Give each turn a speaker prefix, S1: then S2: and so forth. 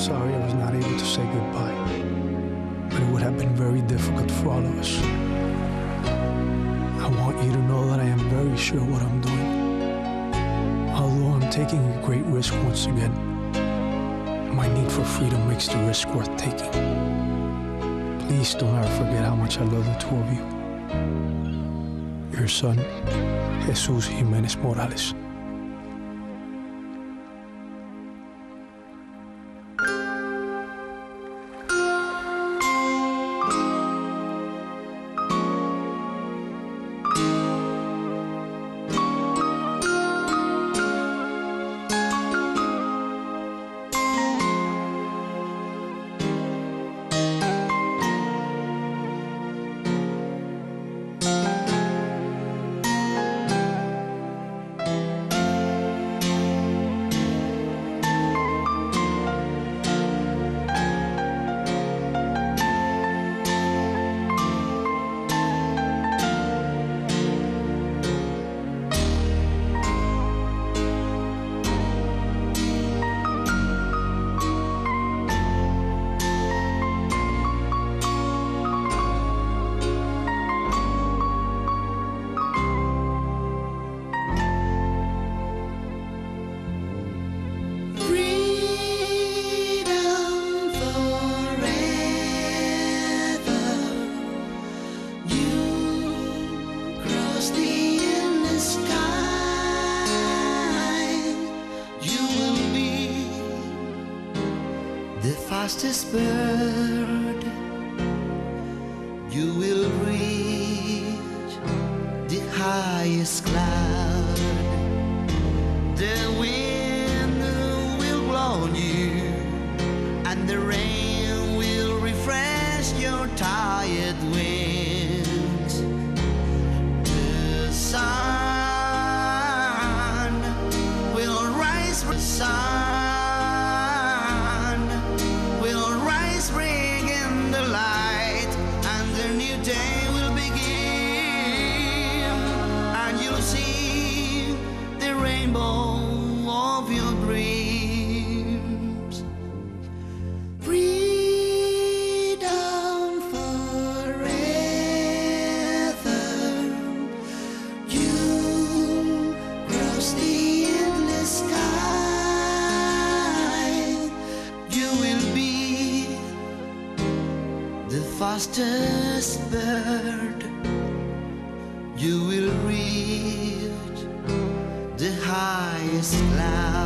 S1: sorry I was not able to say goodbye, but it would have been very difficult for all of us. I want you to know that I am very sure what I'm doing. Although I'm taking a great risk once again, my need for freedom makes the risk worth taking. Please don't ever forget how much I love the two of you. Your son, Jesus Jimenez Morales.
S2: The fastest bird, you will reach the highest cloud. The wind will blow on you, and the rain will refresh your tired wings. The sun will rise with the sun. Of your dreams, freedom forever. You cross the endless sky. You will be the fastest bird. You will reach the highest cloud.